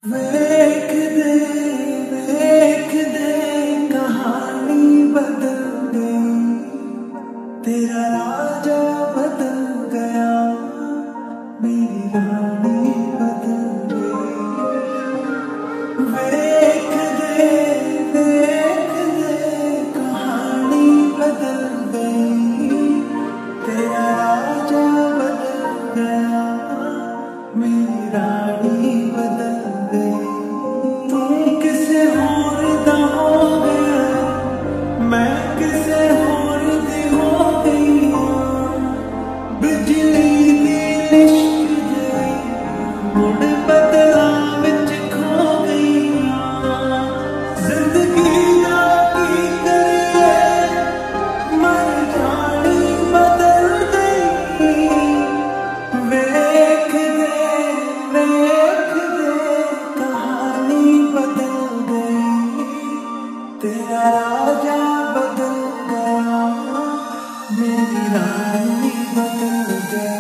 वेख दे वेख दे कहानी बदल गई, तेरा राजा बदल गया, मेरी रानी बदल गई। वेख दे कहानी बदल गई, तेरा राजा बदल गया, मेरी रानी बदल गई। तुम किसे और दा हो गया, मैं किसे और दी हो गई। बिजली दी लिश्क गई, मुड़ बदला विच खो गई। जिंदगी दा की करिए, मर जानी बदल गई। वेख दे कहानी बदल गई, तेरा राजा बदल गया, मेरी रानी बदल गई।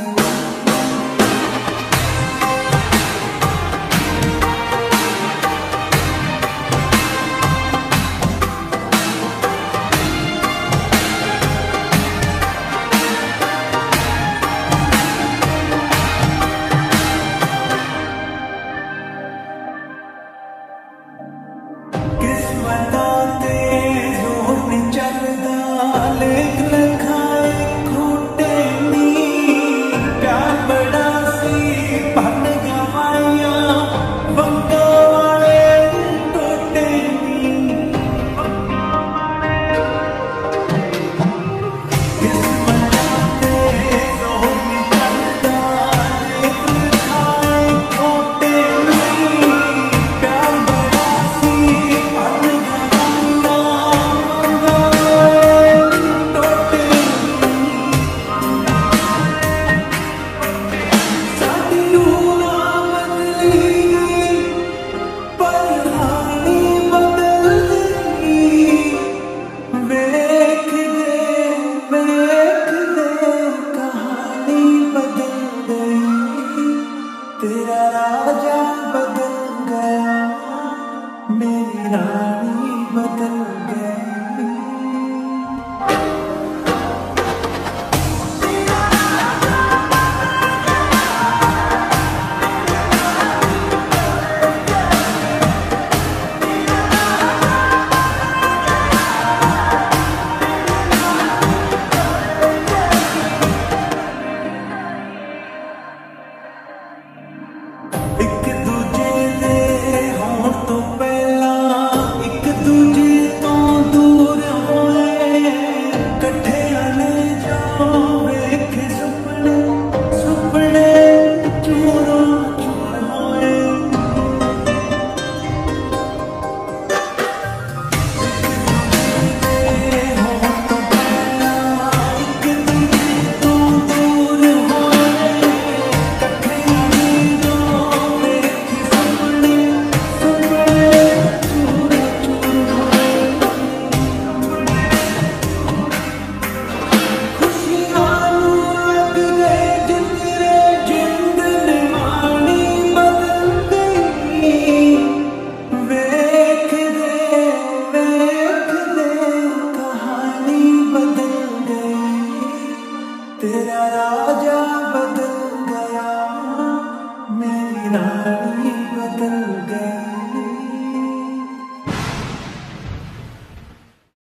किस्मतां ते जोर नहीं चलदा, लेख लिखाए खोटे नी। प्यार बड़ा सी भन गवाइया, वंगा वाले टोटे नी। किस्मतां ते जोर नहीं चलदा, लेख लिखाए खोटे नी। प्यार बड़ा सी भन गवाइया, वंगा वाले टोटे नी। साडी रूहां बदली गई, पर हानी बदल गई। वेख दे कहानी बदल गई, तेरा राजा बदल गया, मेरी रानी बदल गई। एक दूजे दे होण तो पहला एक दूजे तो दूर होए, कट्ठियां ने जो वेखे सुपने, सुपने चूरों चूर होए। होण तो पहला एक दूजे तो दूर होए, कट्ठियां ने जो वेखे सुपने, सुपने चूर चूर होए। खुशियां लग गए जिंदरे, जिंद निमानी बदल गई। वेख दे कहानी बदल गई, तेरा राजा बदल गया, मेरी रानी बदल गई।